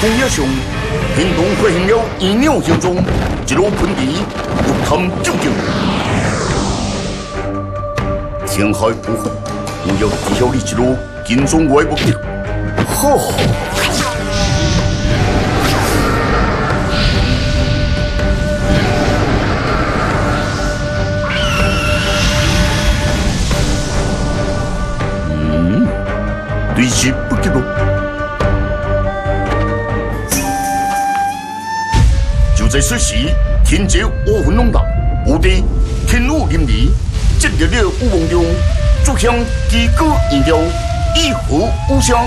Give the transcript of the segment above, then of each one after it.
红叶上，天龙快行了一鸟形中，一路喷地，欲探究竟。天海不分，我要知晓你一路跟踪我的目的。好。对时不及咯。就在此时，天界乌云笼罩，无敌天雾林离，进入了雾梦中，逐向机构燃料，一呼无声。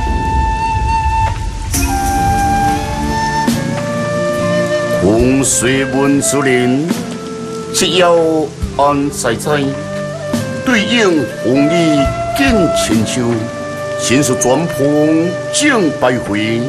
风水文之人，只要安在在，对应红衣见千秋。先是转碰正百回，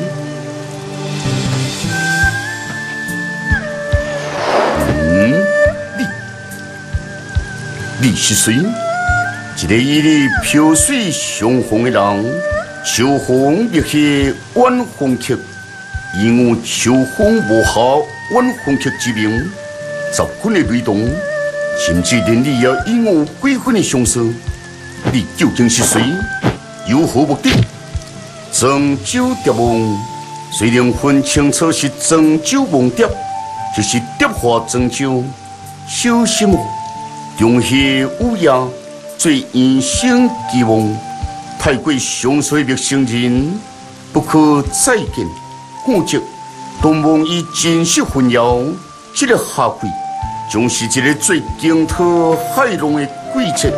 你是谁？一个以你飘水相逢的人，秋风灭去晚风客，以我秋风无下晚风客之名，十分的雷动，甚至连你也以我鬼魂的相识。你究竟是谁？有何目的？郑州蝶梦，虽然分清楚是郑州梦蝶，就是蝶化郑州。小心哦，中西乌鸦，最人生寄望，太过上水灭生人，不可再见。我则东望以真实混淆，这个下鬼，将是一个最惊涛骇浪的鬼节。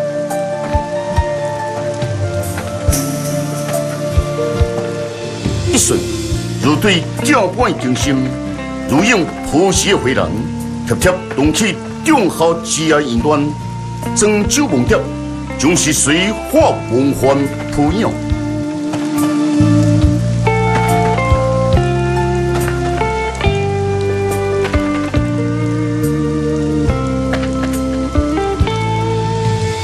一瞬，如对正般惊心，如影破时的回廊，贴贴动起中校之爱引端，郑州梦蝶，将是随化梦幻扑影。